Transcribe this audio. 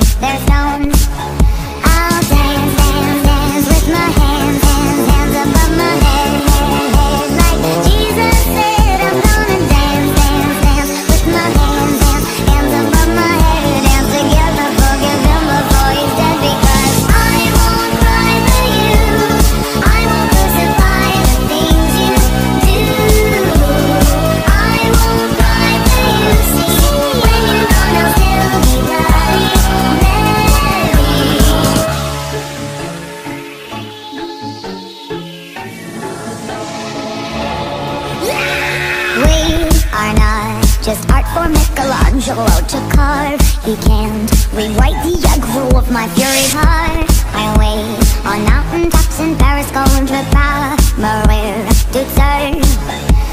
their stones. I'll dance, dance, dance with my hands, hands, hands above my head, head, head. Like Jesus said, I'm gonna dance, dance, dance with my hands, hands, hands above my head. Dance together, forgive him before he's dead. Because I won't cry for you, I won't crucify the things you do. I won't cry for you, see, when you're gone I'll still be bloody Mary. We are not just art for Michelangelo to carve. He can't rewrite the aggro of my fury heart. I wait on mountain tops in Paris, going to Maria to serve.